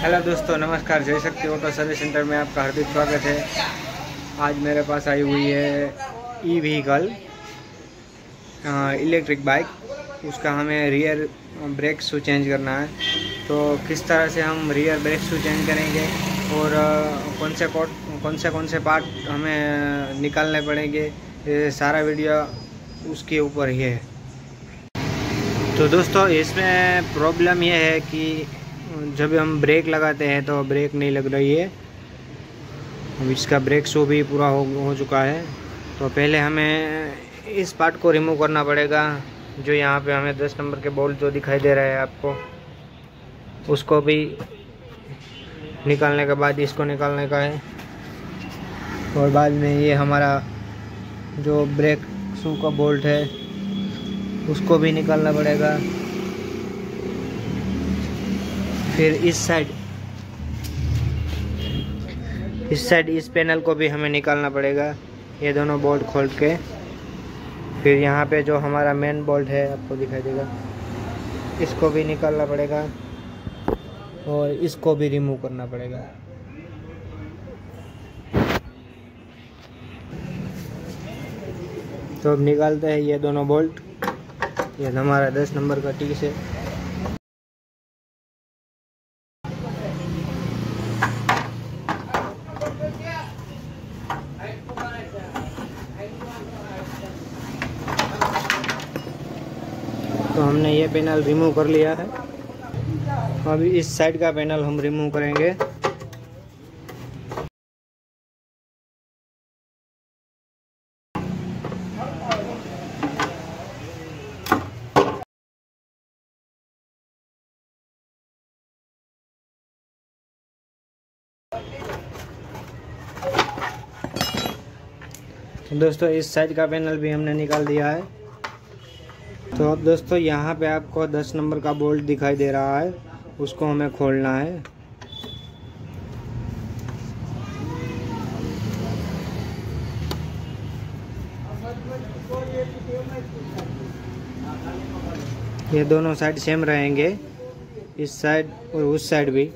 Hello दोस्तों, नमस्कार। जय शक्ति ऑटो सर्विस सेंटर में आपका हार्दिक स्वागत है। आज मेरे पास आई हुई है ई व्हीकल इलेक्ट्रिक बाइक। उसका हमें रियर ब्रेक शू चेंज करना है। तो किस तरह से हम रियर ब्रेक शू चेंज करेंगे और कौन से पार्ट हमें निकालने पड़ेंगे, ये सारा वीडियो उसके ऊपर ही है। तो दोस्तों, इसमें प्रॉब्लम यह है कि जब हम ब्रेक लगाते हैं तो ब्रेक नहीं लग रही है। अब इसका ब्रेक शू भी पूरा हो चुका है। तो पहले हमें इस पार्ट को रिमूव करना पड़ेगा। जो यहाँ पे हमें 10 नंबर के बोल्ट जो दिखाई दे रहे हैं आपको, उसको भी निकालने के बाद इसको निकालने का है। और बाद में ये हमारा जो ब्रेक शू का बोल्ट है उसको भी निकालना पड़ेगा। फिर इस साइड इस पैनल को भी हमें निकालना पड़ेगा, ये दोनों बोल्ट खोल के। फिर यहाँ पे जो हमारा मेन बोल्ट है आपको दिखाई देगा, इसको भी निकालना पड़ेगा और इसको भी रिमूव करना पड़ेगा। तो अब निकालते हैं ये दोनों बोल्ट। ये हमारा 10 नंबर का टी है। तो हमने ये पैनल रिमूव कर लिया है। अभी इस साइड का पैनल हम रिमूव करेंगे। दोस्तों, इस साइड का पैनल भी हमने निकाल दिया है। तो अब दोस्तों, यहाँ पे आपको 10 नंबर का बोल्ट दिखाई दे रहा है, उसको हमें खोलना है। ये दोनों साइड सेम रहेंगे, इस साइड और उस साइड भी।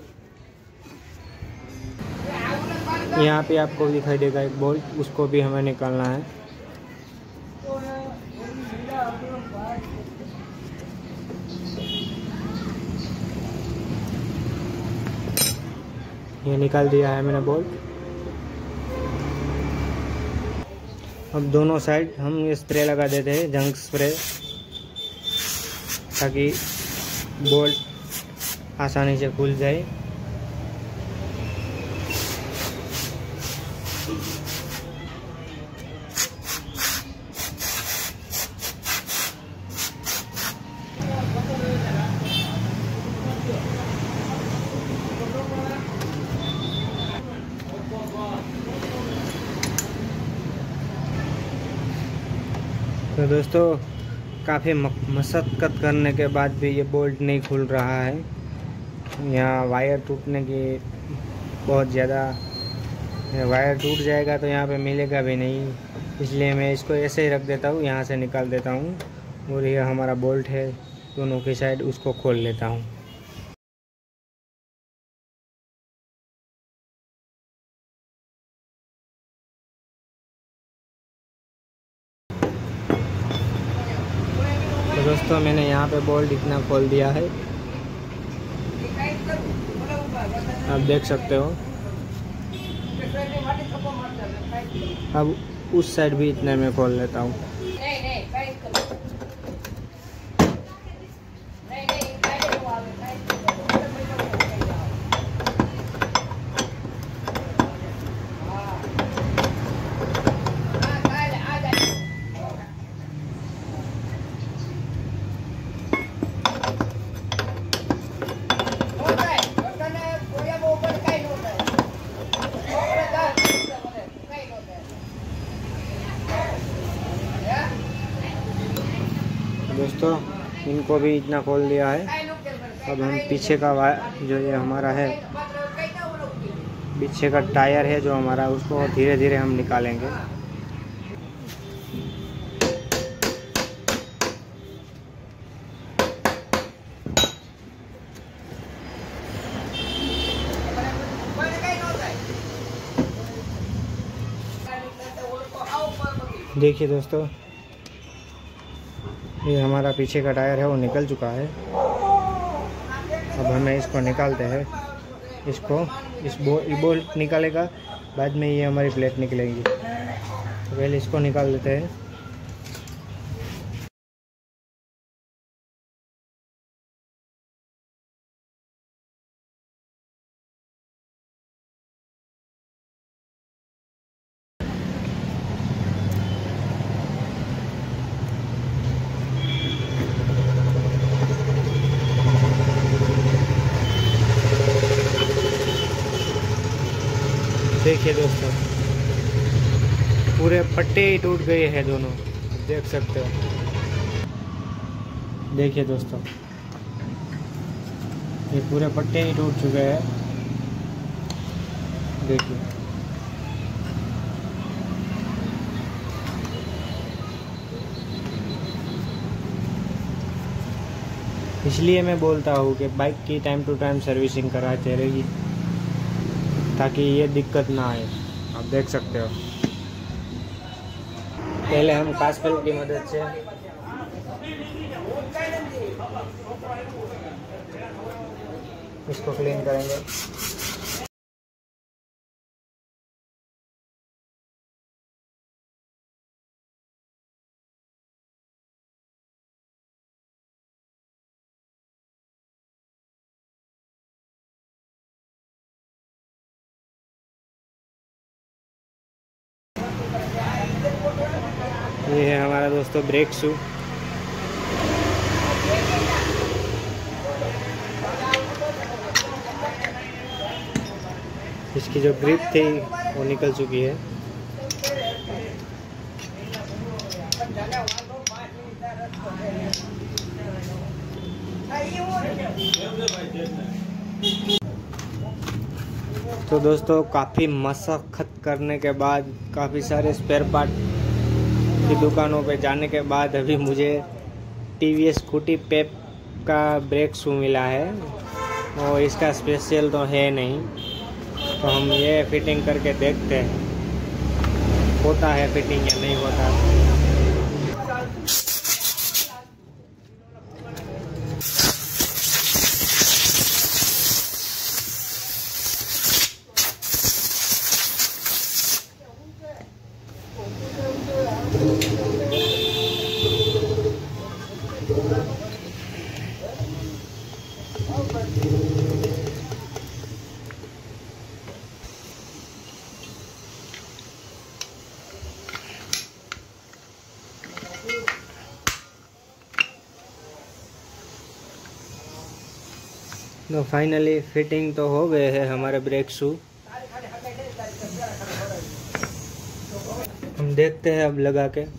यहाँ पे आपको दिखाई देगा एक बोल्ट, उसको भी हमें निकालना है। ये निकाल दिया है मैंने बोल्ट। अब दोनों साइड हम ये स्प्रे लगा देते हैं, जंग स्प्रे, ताकि बोल्ट आसानी से खुल जाए। तो दोस्तों, काफ़ी मशक्क़त करने के बाद भी ये बोल्ट नहीं खुल रहा है। यहाँ वायर टूटने की बहुत ज़्यादा, वायर टूट जाएगा तो यहाँ पे मिलेगा भी नहीं, इसलिए मैं इसको ऐसे ही रख देता हूँ, यहाँ से निकाल देता हूँ। और ये हमारा बोल्ट है दोनों की साइड, उसको खोल लेता हूँ। तो दोस्तों, मैंने यहाँ पे बोल्ट इतना खोल दिया है, आप देख सकते हो। अब उस साइड भी इतने में खोल लेता हूँ। दोस्तों, इनको भी इतना खोल दिया है। अब हम पीछे का जो ये हमारा है, पीछे का टायर है जो हमारा, उसको धीरे धीरे हम निकालेंगे। देखिए दोस्तों, ये हमारा पीछे का टायर है वो निकल चुका है। अब हमें इसको निकालते हैं। इसको बोल्ट निकालेगा, बाद में ये हमारी प्लेट निकलेगी। तो पहले इसको निकाल लेते हैं। देखिए दोस्तों, पूरे पट्टे ही टूट गए हैं दोनों, देख सकते हो। देखिए दोस्तों, ये पूरे पट्टे ही टूट चुके हैं। देखिए, इसलिए मैं बोलता हूँ कि बाइक की टाइम टू टाइम सर्विसिंग कराते रहेगी, ताकि ये दिक्कत ना आए। आप देख सकते हो। पहले हम कास्पेल की मदद से इसको क्लीन करेंगे। ये है हमारा दोस्तों ब्रेक शू। इसकी जो ग्रिप थी वो निकल चुकी है। तो दोस्तों, काफ़ी मशक्क़त करने के बाद, काफ़ी सारे स्पेयर पार्ट की दुकानों पे जाने के बाद अभी मुझे टीवीएस स्कूटी पेप का ब्रेक शू मिला है। और इसका स्पेशल तो है नहीं, तो हम ये फिटिंग करके देखते हैं होता है फिटिंग या नहीं होता। तो फाइनली फिटिंग तो हो गए हैं हमारे ब्रेक शू। हम देखते हैं अब लगा के।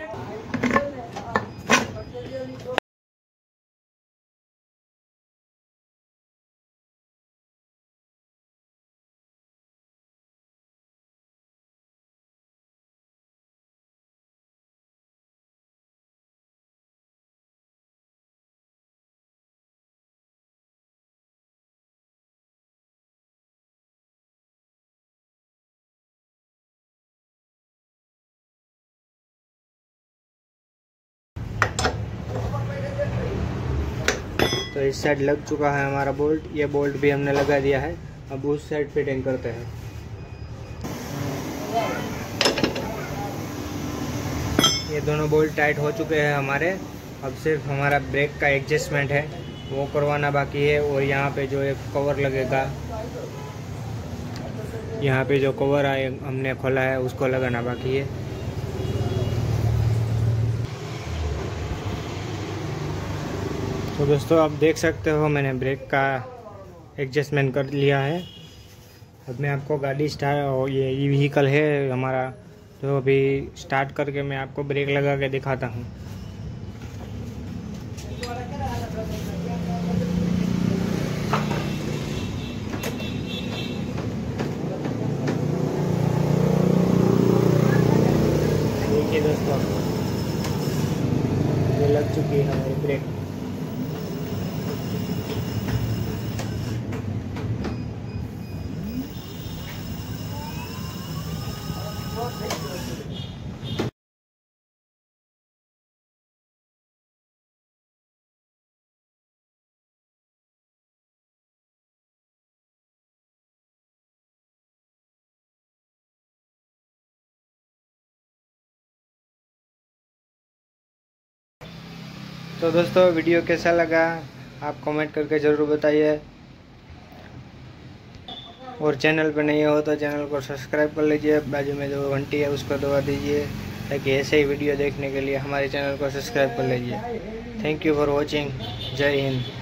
तो इस साइड लग चुका है हमारा बोल्ट, ये बोल्ट भी हमने लगा दिया है। अब उस साइड फिटिंग करते हैं। ये दोनों बोल्ट टाइट हो चुके हैं हमारे। अब सिर्फ हमारा ब्रेक का एडजस्टमेंट है वो करवाना बाकी है। और यहाँ पे जो एक कवर लगेगा, यहाँ पे जो कवर है हमने खोला है उसको लगाना बाकी है। तो दोस्तों, आप देख सकते हो मैंने ब्रेक का एडजस्टमेंट कर लिया है। अब मैं आपको गाड़ी स्टार्ट, और ये व्हीकल है हमारा, तो अभी स्टार्ट करके मैं आपको ब्रेक लगा के दिखाता हूँ। देखिए दोस्तों, ये लग चुकी है हमारी ब्रेक। तो दोस्तों वीडियो कैसा लगा आप कमेंट करके ज़रूर बताइए, और चैनल पर नहीं हो तो चैनल को सब्सक्राइब कर लीजिए, बाजू में जो घंटी है उसको दबा दीजिए ताकि ऐसे ही वीडियो देखने के लिए हमारे चैनल को सब्सक्राइब कर लीजिए। Thank you for watching. Jai Hind.